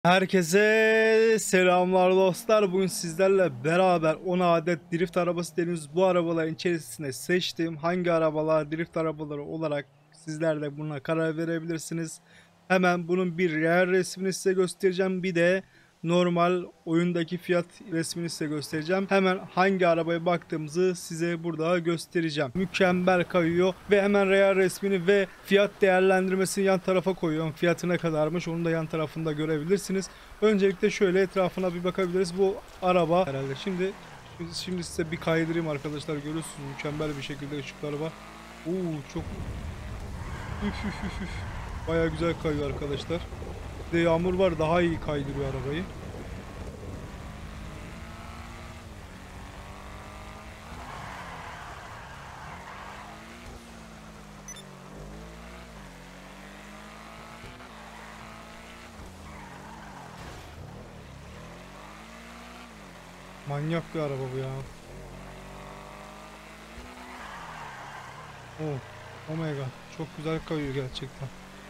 Herkese selamlar dostlar. Bugün sizlerle beraber 10 adet drift arabası deniyoruz. Bu arabaların içerisinde seçtiğim hangi arabalar drift arabaları olarak sizler de buna karar verebilirsiniz. Hemen bunun bir real resmini size göstereceğim. Bir de normal oyundaki fiyat resmini size göstereceğim. Hemen hangi arabaya baktığımızı size burada göstereceğim. Mükemmel kayıyor ve hemen real resmini ve fiyat değerlendirmesini yan tarafa koyuyorum. Fiyatı ne kadarmış onu da yan tarafında görebilirsiniz. Öncelikle şöyle etrafına bir bakabiliriz. Bu araba herhalde. Şimdi size bir kaydırayım arkadaşlar. Görüyorsunuz mükemmel bir şekilde ışıkları var. Çok üf. Baya güzel kayıyor arkadaşlar. Bir de yağmur var, daha iyi kaydırıyor arabayı. Manyak bir araba bu ya. Omega çok güzel kayıyor gerçekten.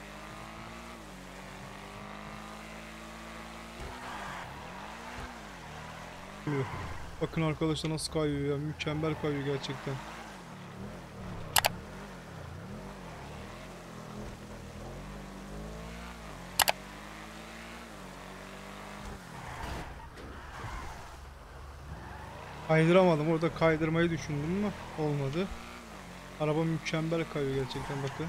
Bakın arkadaşlar nasıl kayıyor ya. Mükemmel kayıyor gerçekten. Kaydıramadım. Orada kaydırmayı düşündüm ama olmadı. Araba mükemmel kayıyor gerçekten, bakın.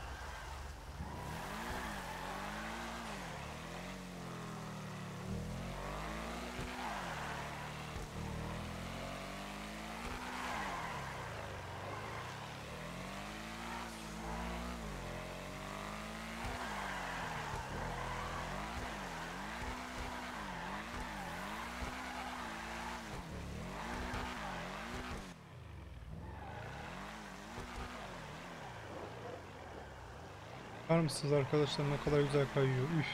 Bakar mısınız arkadaşlar ne kadar güzel kayıyor. Üf.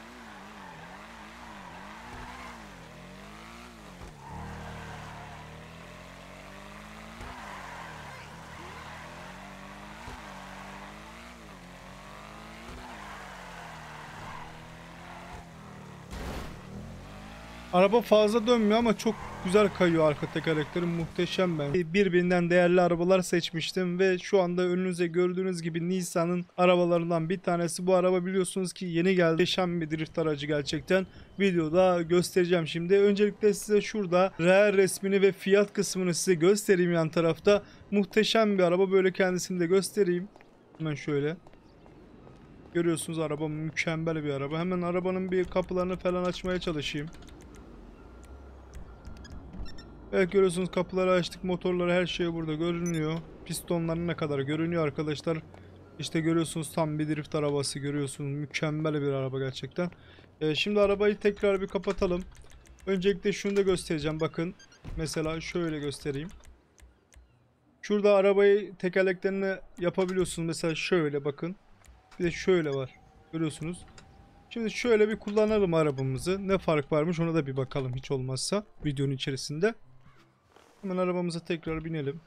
Araba fazla dönmüyor ama çok güzel kayıyor, arka tekerlekleri muhteşem ben. Birbirinden değerli arabalar seçmiştim ve şu anda önünüze gördüğünüz gibi Nissan'ın arabalarından bir tanesi. Bu araba biliyorsunuz ki yeni geldi. Muhteşem bir drift aracı gerçekten. Videoda göstereceğim şimdi. Öncelikle size şurada real resmini ve fiyat kısmını size göstereyim yan tarafta. Muhteşem bir araba, böyle kendisini de göstereyim. Hemen şöyle. Görüyorsunuz araba mükemmel bir araba. Hemen arabanın bir kapılarını falan açmaya çalışayım. Evet, görüyorsunuz kapıları açtık, motorları, her şey burada görünüyor. Pistonları ne kadar görünüyor arkadaşlar. İşte görüyorsunuz tam bir drift arabası, görüyorsunuz mükemmel bir araba gerçekten. Şimdi arabayı tekrar bir kapatalım. Öncelikle şunu da göstereceğim, bakın. Mesela şöyle göstereyim. Şurada arabayı tekerleklerini yapabiliyorsunuz, mesela şöyle bakın. Bir de şöyle var, görüyorsunuz. Şimdi şöyle bir kullanalım arabamızı. Ne fark varmış ona da bir bakalım hiç olmazsa videonun içerisinde. Hemen arabamıza tekrar binelim.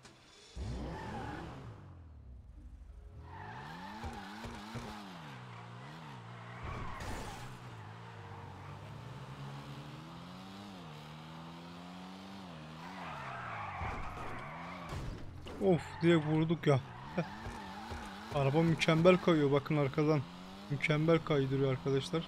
Of, direkt vurduk ya. Araba mükemmel kayıyor, bakın arkadan. Mükemmel kaydırıyor arkadaşlar.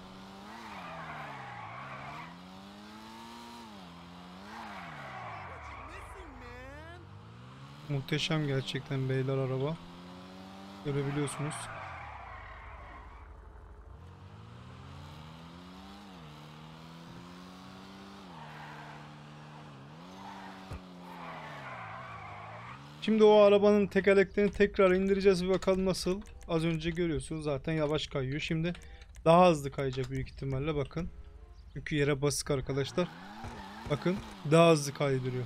Muhteşem gerçekten beyler araba. Görebiliyorsunuz. Şimdi o arabanın tekerleklerini tekrar indireceğiz, bir bakalım nasıl. Az önce görüyorsunuz zaten yavaş kayıyor. Şimdi daha hızlı kayacak büyük ihtimalle, bakın. Çünkü yere basık arkadaşlar. Bakın daha hızlı kaydırıyor.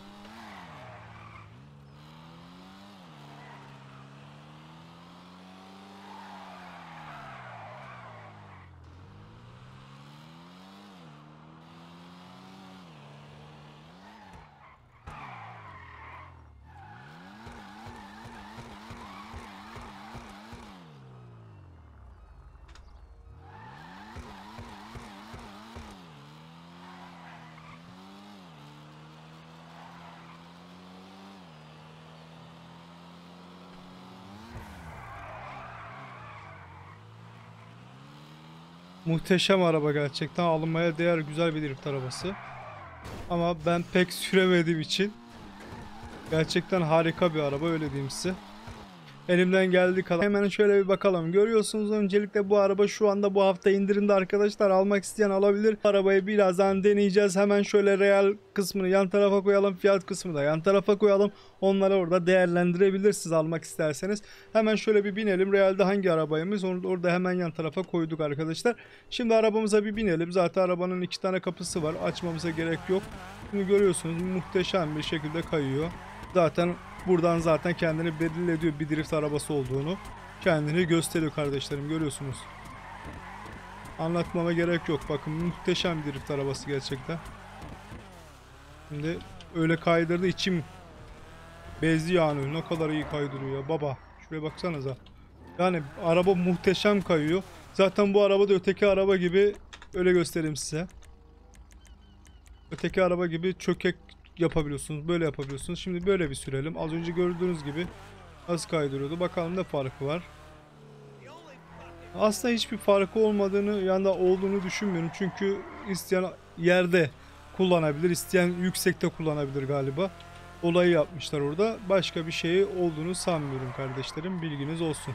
Muhteşem araba gerçekten, alınmaya değer güzel bir drift arabası. Ama ben pek süremediğim için gerçekten harika bir araba, öyle diyeyim size. Elimden geldiği kadar. Hemen şöyle bir bakalım. Görüyorsunuz, öncelikle bu araba şu anda bu hafta indirimde arkadaşlar. Almak isteyen alabilir. Arabayı birazdan deneyeceğiz. Hemen şöyle real kısmını yan tarafa koyalım. Fiyat kısmını da yan tarafa koyalım. Onları orada değerlendirebilirsiniz almak isterseniz. Hemen şöyle bir binelim. Realde hangi arabayımız? Onu orada hemen yan tarafa koyduk arkadaşlar. Şimdi arabamıza bir binelim. Zaten arabanın 2 tane kapısı var. Açmamıza gerek yok. Şimdi görüyorsunuz, muhteşem bir şekilde kayıyor. Zaten buradan zaten kendini belli ediyor, bir drift arabası olduğunu. Kendini gösteriyor kardeşlerim, görüyorsunuz. Anlatmama gerek yok. Bakın, muhteşem bir drift arabası gerçekten. Şimdi öyle kaydırdı, içim bezdi yani. Ne kadar iyi kaydırıyor ya baba. Şuraya baksanıza. Yani araba muhteşem kayıyor. Zaten bu araba da öteki araba gibi, öyle göstereyim size. Öteki araba gibi çökek yapabiliyorsunuz. Böyle yapabiliyorsunuz. Şimdi böyle bir sürelim. Az önce gördüğünüz gibi az kaydırıyordu. Bakalım ne farkı var. Aslında hiçbir farkı olmadığını, yani olduğunu düşünmüyorum. Çünkü isteyen yerde kullanabilir, isteyen yüksekte kullanabilir galiba. Olayı yapmışlar orada. Başka bir şey olduğunu sanmıyorum kardeşlerim. Bilginiz olsun.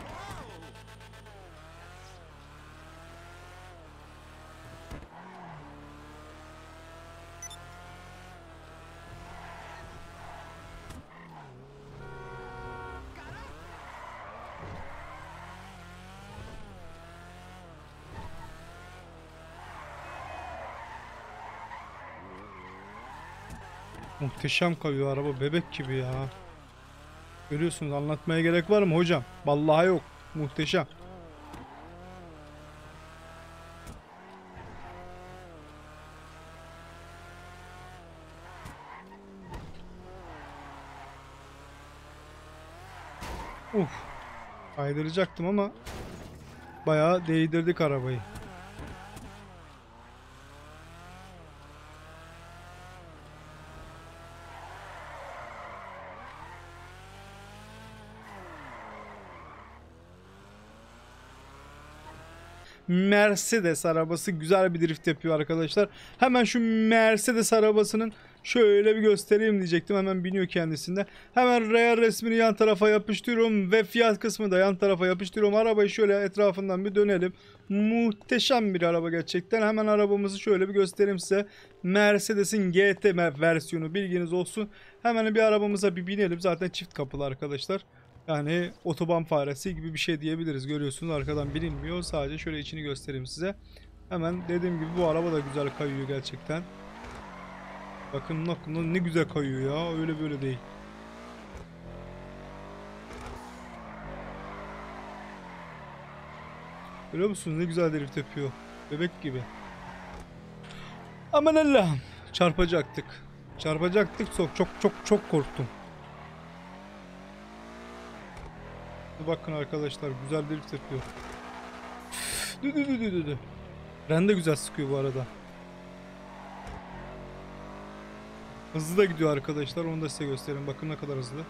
Muhteşem kayıyor araba, bebek gibi ya. Görüyorsunuz, anlatmaya gerek var mı hocam? Vallahi yok. Muhteşem. Uf. Kaydıracaktım ama bayağı değdirdik arabayı. Mercedes arabası güzel bir drift yapıyor arkadaşlar. Hemen şu Mercedes arabasının şöyle bir göstereyim diyecektim. Hemen biniyor kendisinde. Hemen real resmini yan tarafa yapıştırıyorum ve fiyat kısmı da yan tarafa yapıştırıyorum. Arabayı şöyle etrafından bir dönelim. Muhteşem bir araba gerçekten. Hemen arabamızı şöyle bir göstereyim size. Mercedes'in GT versiyonu, bilginiz olsun. Hemen bir arabamıza bir binelim. Zaten çift kapılı arkadaşlar. Yani otoban faresi gibi bir şey diyebiliriz. Görüyorsunuz, arkadan bilinmiyor. Sadece şöyle içini göstereyim size. Hemen dediğim gibi bu araba da güzel kayıyor gerçekten. Bakın ne güzel kayıyor ya. Öyle böyle değil. Görüyor musunuz ne güzel drift yapıyor. Bebek gibi. Aman Allah'ım. Çarpacaktık. Çarpacaktık. Çok korktum. Bakın arkadaşlar, güzel drift yapıyor. Dü. Ren de güzel sıkıyor bu arada. Hızlı da gidiyor arkadaşlar, onu da size göstereyim. Bakın ne kadar hızlı.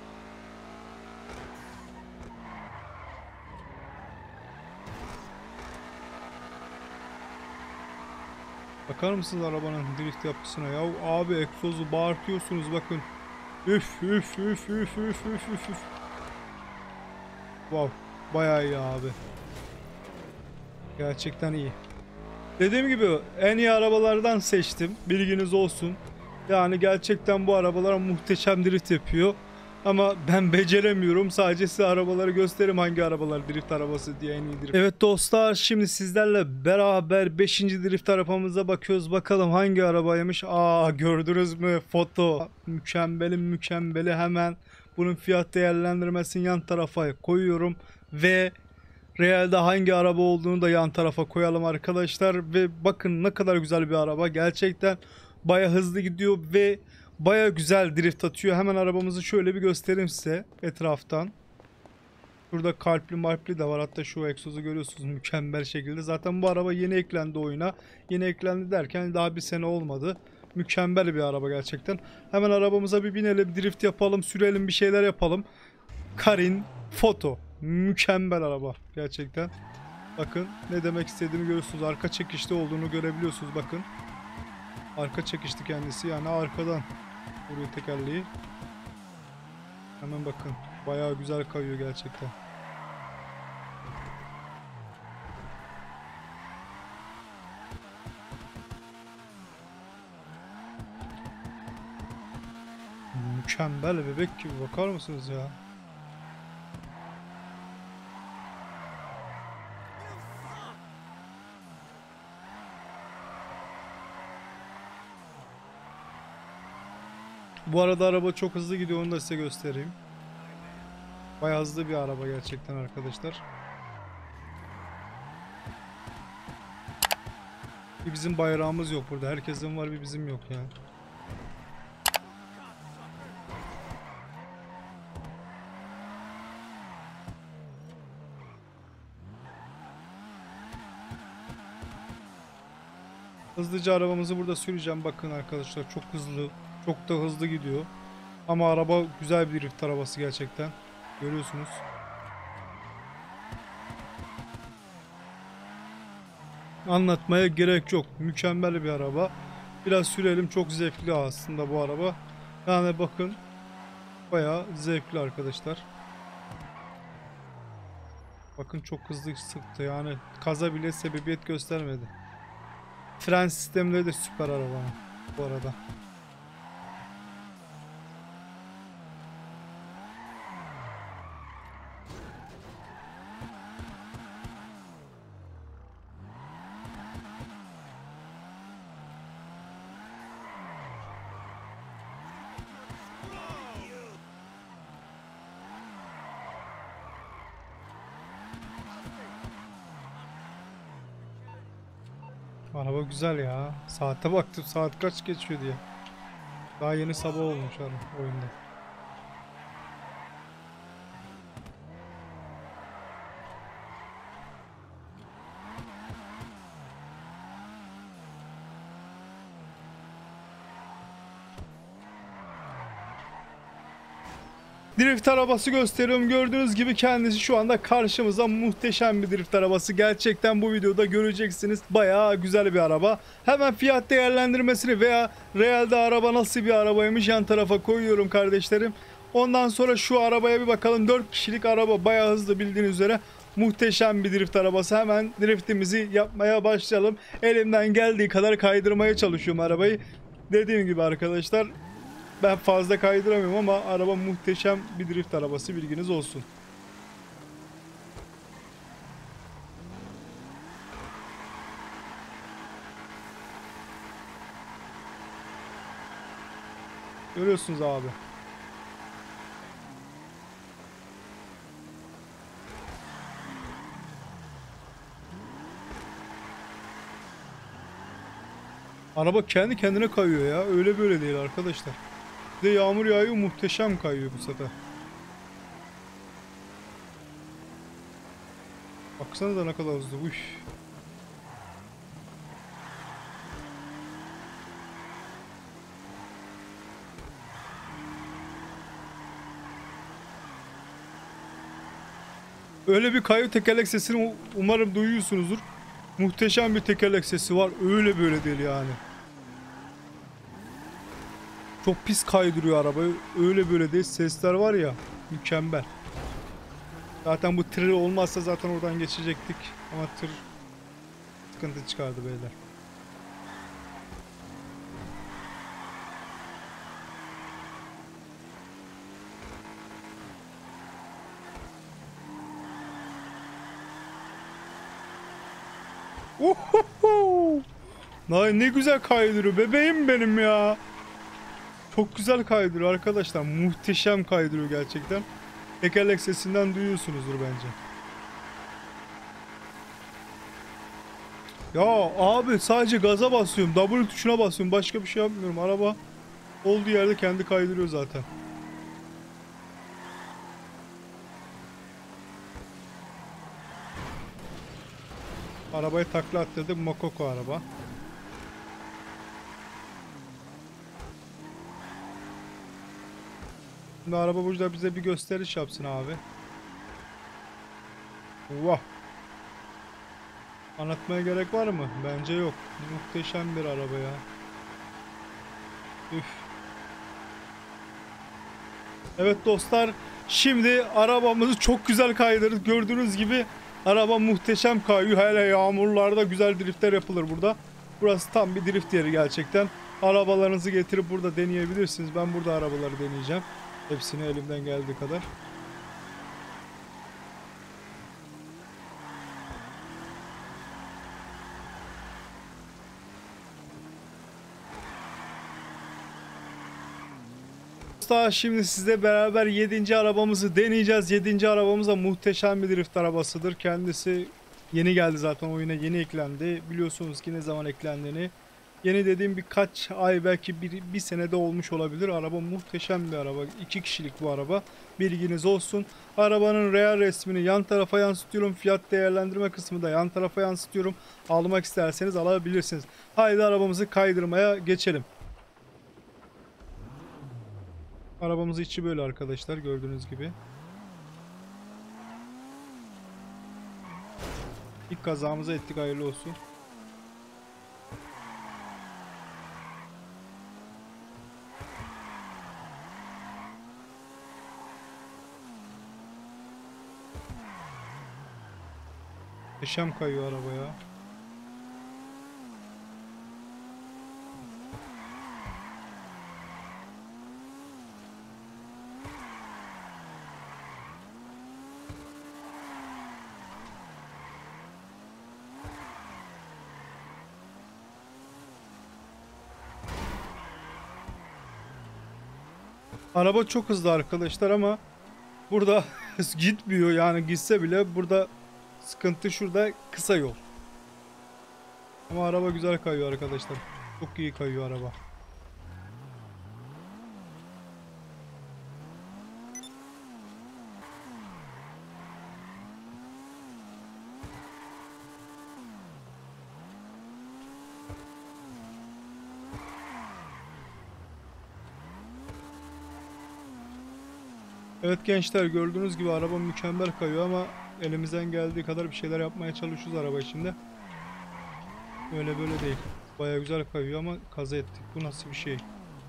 Bakar mısınız arabanın drift yapısına ya? Abi egzozu bağırtıyorsunuz bakın. Üf. Wow, bayağı iyi abi. Gerçekten iyi. Dediğim gibi en iyi arabalardan seçtim. Bilginiz olsun. Yani gerçekten bu arabalar muhteşem drift yapıyor. Ama ben beceremiyorum. Sadece size arabaları göstereyim, hangi arabalar drift arabası diye en iyi drift. Evet dostlar, şimdi sizlerle beraber 5. drift arabamıza bakıyoruz. Bakalım hangi arabaymış. Gördünüz mü foto? Mükemmeli, hemen bunun fiyat değerlendirmesini yan tarafa koyuyorum. Ve realde hangi araba olduğunu da yan tarafa koyalım arkadaşlar. Ve bakın ne kadar güzel bir araba. Gerçekten baya hızlı gidiyor ve baya güzel drift atıyor. Hemen arabamızı şöyle bir göstereyim size etraftan. Burada kalpli de var. Hatta şu egzozu görüyorsunuz mükemmel şekilde. Zaten bu araba yeni eklendi oyuna. Yeni eklendi derken daha bir sene olmadı. Mükemmel bir araba gerçekten. Hemen arabamıza bir binelim, drift yapalım, sürelim, bir şeyler yapalım. Karin Foto. Mükemmel araba gerçekten. Bakın ne demek istediğimi görüyorsunuz. Arka çekişte olduğunu görebiliyorsunuz bakın. Arka çekişti kendisi, yani arkadan vuruyor tekerleği. Hemen bakın. Bayağı güzel kayıyor gerçekten. Mükemmel bebek gibi, bakar mısınız ya? Bu arada araba çok hızlı gidiyor, onu da size göstereyim. Bayağı hızlı bir araba gerçekten arkadaşlar. Bir bizim bayrağımız yok burada. Herkesin var, bir bizim yok yani. Hızlıca arabamızı burada süreceğim. Bakın arkadaşlar, çok hızlı. Çok da hızlı gidiyor. Ama araba güzel bir drift arabası gerçekten. Görüyorsunuz. Anlatmaya gerek yok. Mükemmel bir araba. Biraz sürelim. Çok zevkli aslında bu araba. Yani bakın. Bayağı zevkli arkadaşlar. Bakın çok hızlı sıktı. Yani kaza bile sebebiyet göstermedi. Fren sistemleri de süper arabanın bu arada. Araba güzel ya. Saate baktım, saat kaç geçiyor diye. Daha yeni sabah olmuş oyunda. Drift arabası gösteriyorum. Gördüğünüz gibi kendisi şu anda karşımıza, muhteşem bir drift arabası. Gerçekten bu videoda göreceksiniz. Bayağı güzel bir araba. Hemen fiyat değerlendirmesini veya realde araba nasıl bir arabaymış yan tarafa koyuyorum kardeşlerim. Ondan sonra şu arabaya bir bakalım. 4 kişilik araba, bayağı hızlı, bildiğiniz üzere. Muhteşem bir drift arabası. Hemen driftimizi yapmaya başlayalım. Elimden geldiği kadar kaydırmaya çalışıyorum arabayı. Dediğim gibi arkadaşlar, ben fazla kaydıramıyorum ama araba muhteşem bir drift arabası, bilginiz olsun. Görüyorsunuz abi. Araba kendi kendine kayıyor ya. Öyle böyle değil arkadaşlar. Bir de yağmur yağıyor, muhteşem kayıyor bu sefer. Baksanıza ne kadar hızlı. Uy. Öyle bir kayıyor, tekerlek sesini umarım duyuyorsunuzdur. Muhteşem bir tekerlek sesi var. Öyle böyle değil yani. Çok pis kaydırıyor arabayı. Öyle böyle değil. Sesler var ya. Mükemmel. Zaten bu tır olmazsa zaten oradan geçecektik. Ama tır sıkıntı çıkardı beyler. Uhuhu! Ne güzel kaydırıyor bebeğim benim ya. Çok güzel kaydırıyor arkadaşlar. Muhteşem kaydırıyor gerçekten. Tekerlek sesinden duyuyorsunuzdur bence. Ya abi, sadece gaza basıyorum. W tuşuna basıyorum. Başka bir şey yapmıyorum. Araba olduğu yerde kendi kaydırıyor zaten. Arabayı takla attırdık. Mokoko araba. Şimdi araba burada bize bir gösteriş yapsın abi. Vah. Anlatmaya gerek var mı? Bence yok. Muhteşem bir araba ya. Üf. Evet dostlar, şimdi arabamızı çok güzel kaydırdık. Gördüğünüz gibi araba muhteşem kayıyor. Hele yağmurlarda güzel driftler yapılır burada. Burası tam bir drift yeri gerçekten. Arabalarınızı getirip burada deneyebilirsiniz. Ben burada arabaları deneyeceğim. Hepsini elimden geldiği kadar. Daha şimdi sizle beraber 7. arabamızı deneyeceğiz. 7. arabamız da muhteşem bir drift arabasıdır. Kendisi yeni geldi zaten, oyuna yeni eklendi. Biliyorsunuz ki ne zaman eklendiğini. Yeni dediğim birkaç ay, belki bir senede olmuş olabilir. Araba muhteşem bir araba. 2 kişilik bu araba. Bilginiz olsun. Arabanın real resmini yan tarafa yansıtıyorum. Fiyat değerlendirme kısmı da yan tarafa yansıtıyorum. Almak isterseniz alabilirsiniz. Haydi arabamızı kaydırmaya geçelim. Arabamızın içi böyle arkadaşlar, gördüğünüz gibi. İlk kazamızı ettik, hayırlı olsun. Muhteşem kayıyor araba ya. Araba çok hızlı arkadaşlar ama burada gitmiyor, yani gitse bile burada sıkıntı şurada, kısa yol. Ama araba güzel kayıyor arkadaşlar. Çok iyi kayıyor araba. Evet gençler, gördüğünüz gibi araba mükemmel kayıyor ama elimizden geldiği kadar bir şeyler yapmaya çalışıyoruz araba içinde. Öyle böyle değil. Baya güzel kayıyor ama kaza ettik. Bu nasıl bir şey?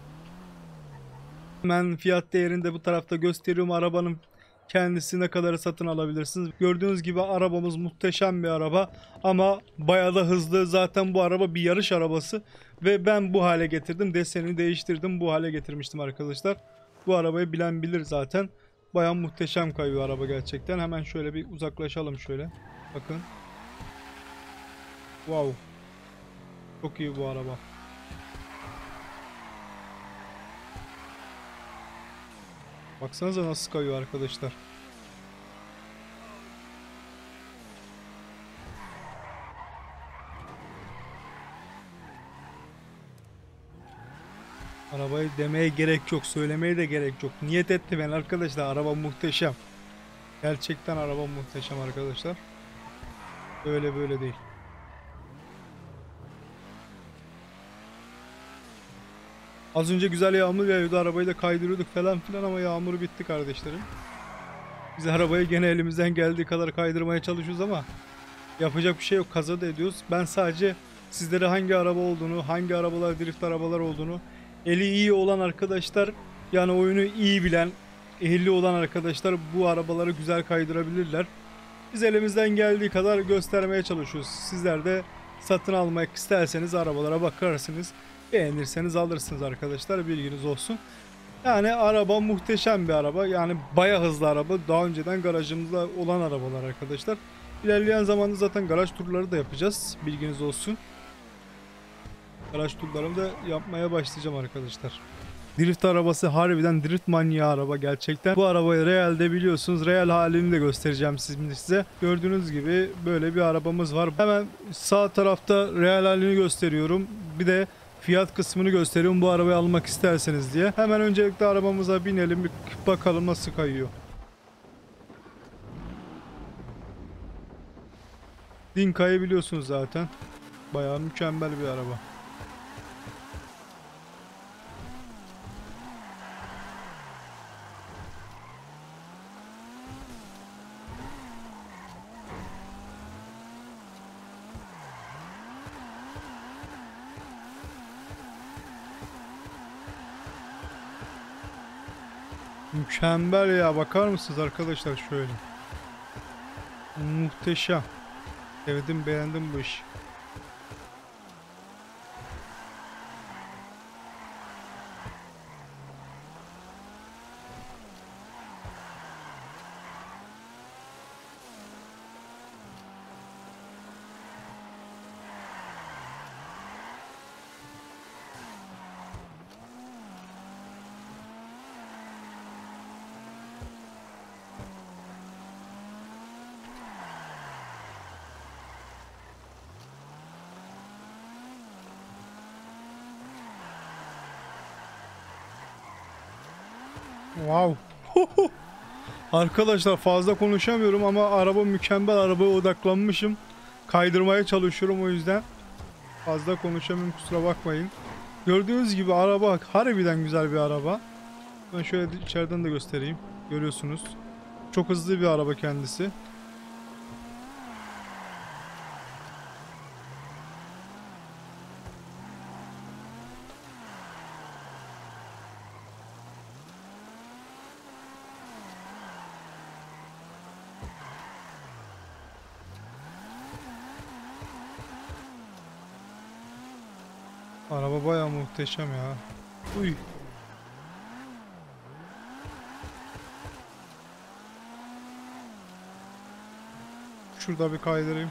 Hemen fiyat değerini de bu tarafta gösteriyorum. Arabanın kendisine kadar satın alabilirsiniz. Gördüğünüz gibi arabamız muhteşem bir araba ama bayağı da hızlı. Zaten bu araba bir yarış arabası ve ben bu hale getirdim. Desenini değiştirdim. Bu hale getirmiştim arkadaşlar. Bu arabayı bilen bilir zaten. Bayağı muhteşem kayıyor araba gerçekten. Hemen şöyle bir uzaklaşalım şöyle. Bakın. Wow. Çok iyi bu araba. Baksanıza nasıl kayıyor arkadaşlar. Arabayı demeye gerek yok, söylemeye de gerek yok. Niyet etti ben arkadaşlar. Araba muhteşem. Gerçekten araba muhteşem arkadaşlar. Öyle böyle değil. Az önce güzel yağmur yağıyordu. Arabayı da kaydırıyorduk falan filan ama yağmur bitti kardeşlerim. Biz arabayı gene elimizden geldiği kadar kaydırmaya çalışıyoruz ama yapacak bir şey yok. Kaza da ediyoruz. Ben sadece sizlere hangi araba olduğunu, hangi arabalar drift arabalar olduğunu, eli iyi olan arkadaşlar, yani oyunu iyi bilen, ehli olan arkadaşlar bu arabaları güzel kaydırabilirler. Biz elimizden geldiği kadar göstermeye çalışıyoruz. Sizler de satın almak isterseniz arabalara bakarsınız. Beğenirseniz alırsınız arkadaşlar, bilginiz olsun. Yani araba muhteşem bir araba. Yani baya hızlı araba. Daha önceden garajımızda olan arabalar arkadaşlar. İlerleyen zamanda zaten garaj turları da yapacağız. Bilginiz olsun. Garaj turlarımı da yapmaya başlayacağım arkadaşlar. Drift arabası harbiden drift manyağı araba gerçekten. Bu arabayı realde biliyorsunuz. Real halini de göstereceğim şimdi size. Gördüğünüz gibi böyle bir arabamız var. Hemen sağ tarafta real halini gösteriyorum. Bir de fiyat kısmını gösteriyorum bu arabayı almak isterseniz diye. Hemen öncelikle arabamıza binelim, bir bakalım nasıl kayıyor. Dinka'yı biliyorsunuz zaten. Bayağı mükemmel bir araba. Mükemmel ya, bakar mısınız arkadaşlar şöyle. Muhteşem. Sevdim, beğendim bu işi. Wow. Arkadaşlar fazla konuşamıyorum ama araba mükemmel, arabaya odaklanmışım. Kaydırmaya çalışıyorum, o yüzden fazla konuşamıyorum, kusura bakmayın. Gördüğünüz gibi araba harbiden güzel bir araba. Ben şöyle içeriden de göstereyim. Görüyorsunuz. Çok hızlı bir araba kendisi. Araba bayağı muhteşem ya. Uy. Şurada bir kaydırayım.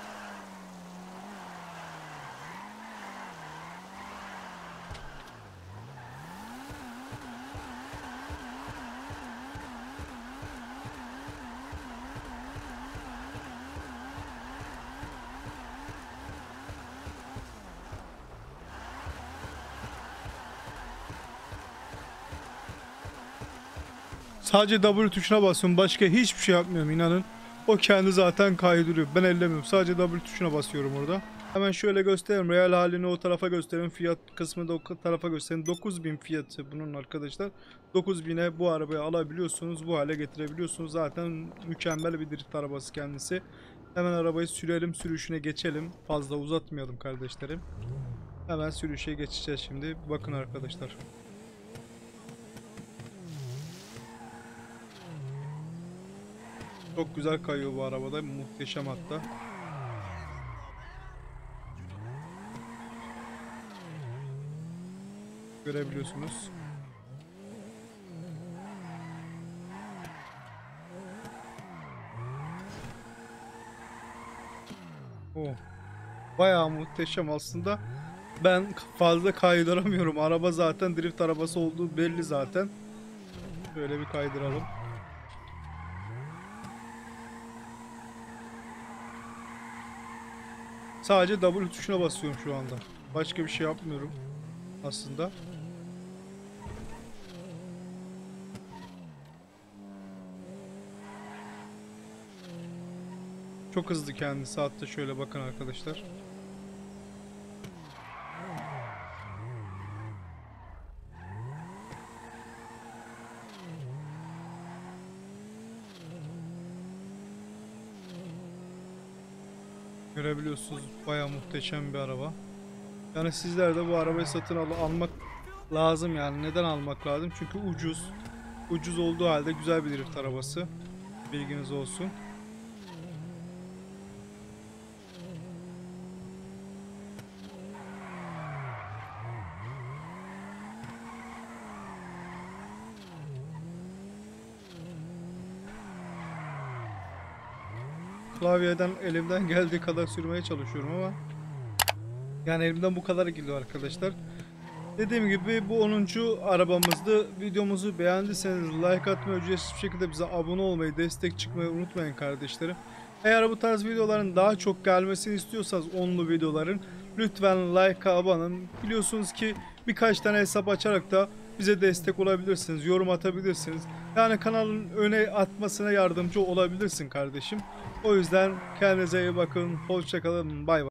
Sadece W tuşuna basıyorum. Başka hiçbir şey yapmıyorum, inanın. O kendi zaten kaydırıyor. Ben ellemiyorum. Sadece W tuşuna basıyorum orada. Hemen şöyle göstereyim. Real halini o tarafa göstereyim. Fiyat kısmını da o tarafa göstereyim. 9.000 fiyatı bunun arkadaşlar. 9.000'e bu arabayı alabiliyorsunuz. Bu hale getirebiliyorsunuz. Zaten mükemmel bir drift arabası kendisi. Hemen arabayı sürelim. Sürüşüne geçelim. Fazla uzatmayalım kardeşlerim. Hemen sürüşe geçeceğiz şimdi. Bakın arkadaşlar. Çok güzel kayıyor bu arabada. Muhteşem hatta. Görebiliyorsunuz. Oh. Bayağı muhteşem aslında. Ben fazla kaydıramıyorum. Araba zaten drift arabası olduğu belli zaten. Böyle bir kaydıralım. Sadece W tuşuna basıyorum şu anda. Başka bir şey yapmıyorum aslında. Çok hızlı kendisi, hatta şöyle bakın arkadaşlar. Görebiliyorsunuz, bayağı muhteşem bir araba. Yani sizler de bu arabayı satın almak lazım yani. Neden almak lazım? Çünkü ucuz. Ucuz olduğu halde güzel bir drift arabası. Bilginiz olsun. Klavyeden elimden geldiği kadar sürmeye çalışıyorum ama yani elimden bu kadar geliyor arkadaşlar. Dediğim gibi bu 10. arabamızdı. Videomuzu beğendiyseniz like atmayı, ücretsiz bir şekilde bize abone olmayı, destek çıkmayı unutmayın kardeşlerim. Eğer bu tarz videoların daha çok gelmesini istiyorsanız, onlu videoların, lütfen like'a abone olun. Biliyorsunuz ki birkaç tane hesap açarak da bize destek olabilirsiniz, yorum atabilirsiniz. Yani kanalın öne atmasına yardımcı olabilirsin kardeşim. O yüzden kendinize iyi bakın. Hoşça kalın. Bay bay.